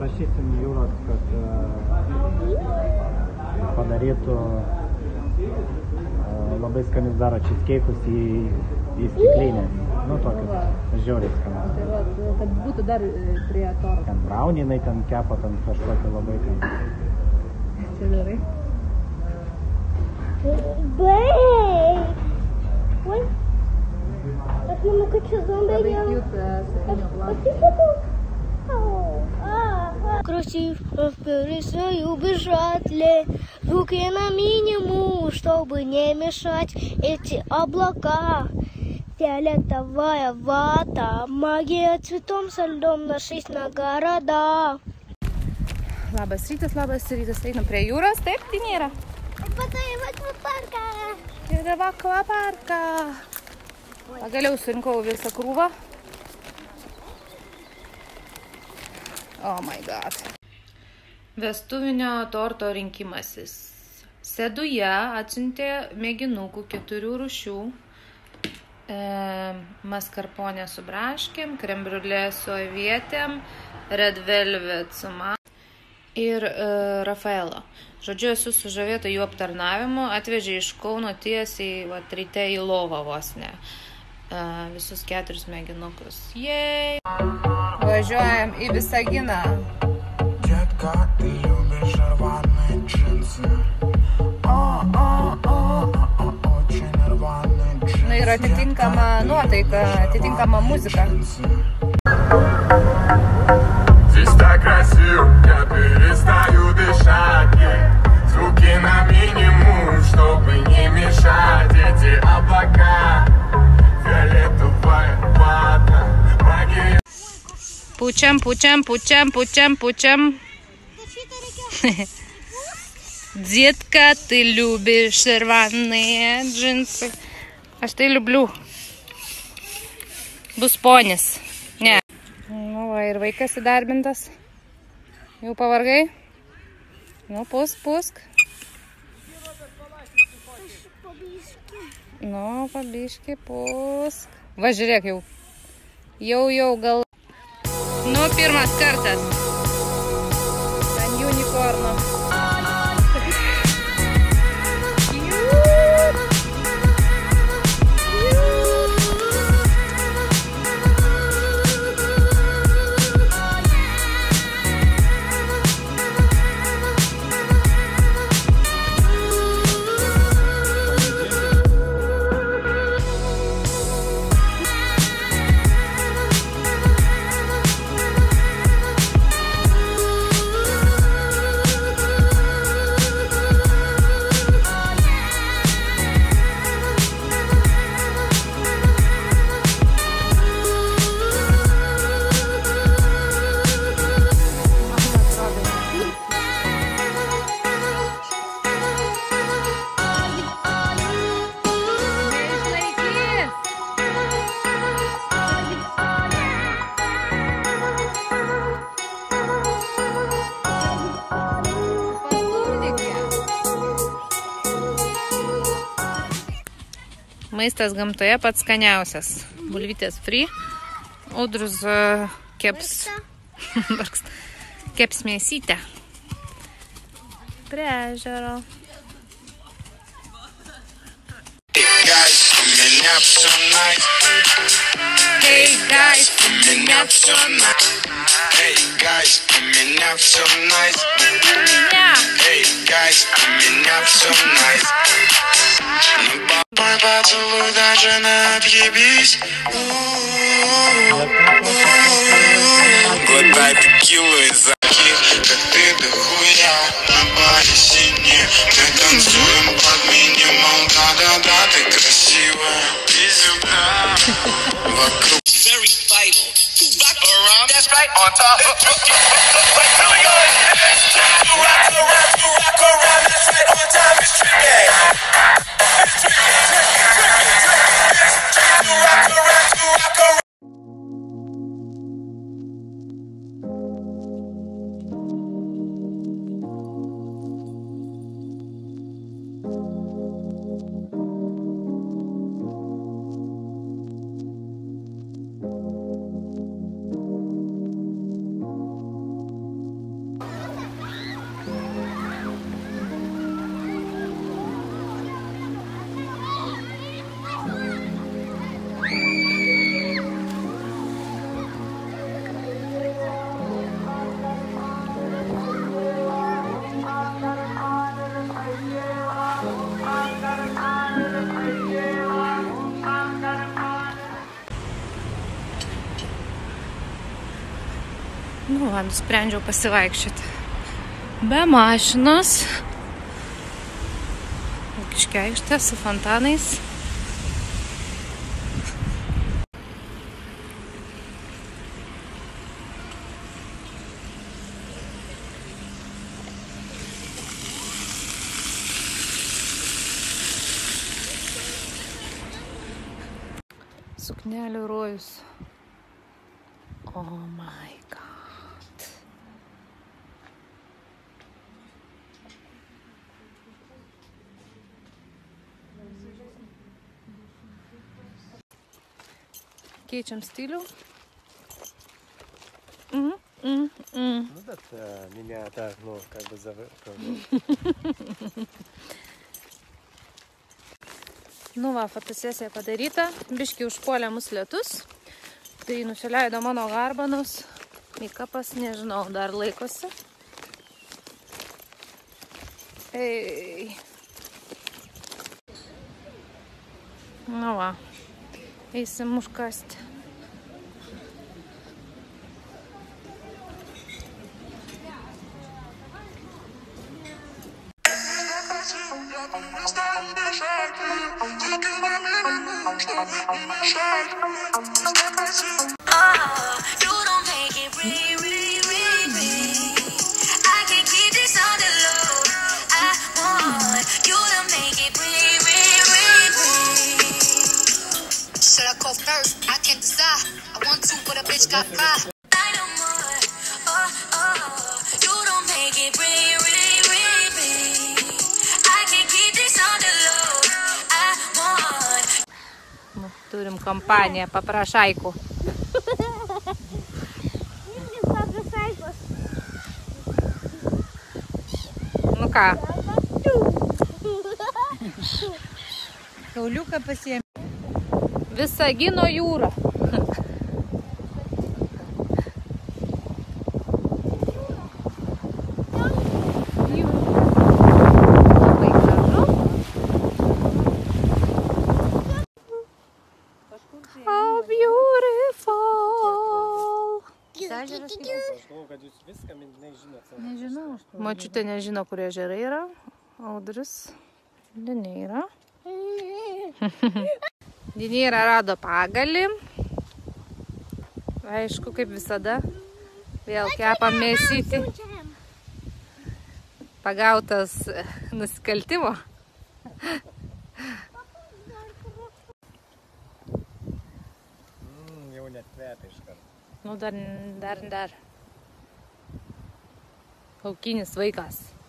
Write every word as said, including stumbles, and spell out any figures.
paprašysim Jūros, kad uh, padarytų uh, labai skanius daro cheesecakes į, į stiklinę. Nu, tokius žiauriai skanius. Tai va, kad būtų dar prie torto. Ten brownie jinai ten kepa, ten kažkokį labai ten. Čia gerai. Baik. Oi. Aš manau, kad čia zombiai. Labai cute sakinio planas. Красиво перестаю бежать ли, руки на минимум, чтобы не мешать эти облака. Фиолетовая вата, магия цветом со льдом нашись на города. Labas rytas, labas rytas, einam prie jūros, taip, tai nėra. Patai в аквапарką. Ir в akvaparką. Pagaliau surinkau visą krūvą. Oh my god. Vestuvinio torto rinkimasis. Seduje atsiuntė mėginukų keturių rūšių. E, maskarponė su braškėm, krem briulė su avietėm, red velvet su man ir e, Rafaelo. Žodžiu, esu sužavėta jų aptarnavimu, atvežė iš Kauno tiesiai va, ryte į lovą vos ne. E, visus keturis mėginukus. Jei! Važiuojam į Visaginą. Детка, ты любишь рваные джинсы. Очень рваные джинсы. Na, yra atitinkama nuotaika, atitinkama muzika. Здесь так красиво, я перестаю дышать. Звуки на минимум, чтобы не мешать. Эти облака, фиолетовая вата, магия. Pučiam, pučiam, pučiam, pučiam, pučiam. Деtka, ты любишь рваные джинсы. Aš tai liubliu. Bus ponis. Ne. Nu, va, ir vaikas įdarbintas. Jau pavargai? Nu, pusk, pusk. Nu, pabiški, pusk. Va, žiūrėk jau. Jau, jau gal. Nu, pirmas kartas. Ant unikorno. Maistas gamtoje pats skaniausias. Bulvytės free. Audrus uh, keps, keps mėsytę. Prie ežero. Hey guys, у меня все nice. Hey guys, у меня все nice. Hey guys, у меня все nice. Мой поцелуй даже на отъебись. Глотай текилу из заки, как ты дохуя. На баре синий, мы танцуем под минимум. Да-да-да, ты красивая. Иди сюда. Вокруг. Very vital to rock around. That's right on top. Wait till we go. To rock around, to rock around. That's right on time. It's tricky. It's tricky, tricky, tricky, tricky. To rock around, to rock around. Nu, va, nusprendžiau pasivaikščioti. Be mašinos. Lukiškių aikštė su fontanais. Suknelių rojus. Oh my god. Keičiam stilių. Mm, mm, mm. Ну, да, меня так, ну, как бы зав... Nu va, fotosesija padaryta, biški užpuolė mus lietus, tai nusileido mano garbanos, make-upas, nežinau, dar laikosi. Ei. Nu va, eisim užkasti. Turim kompaniją paprašaikų. Nu ką? Kauliuką pasiėmė. Visagino jūra. How beautiful. Nežinau. Močiutė nežino, kur ežerai yra. Audris. Dinėra. Dinėra rado pagalį. Aišku, kaip visada. Vėl kepam mėsytį. Pagautas nusikaltimo. Net kvepia iš karto. Nu, dar, dar, dar. Laukinis vaikas.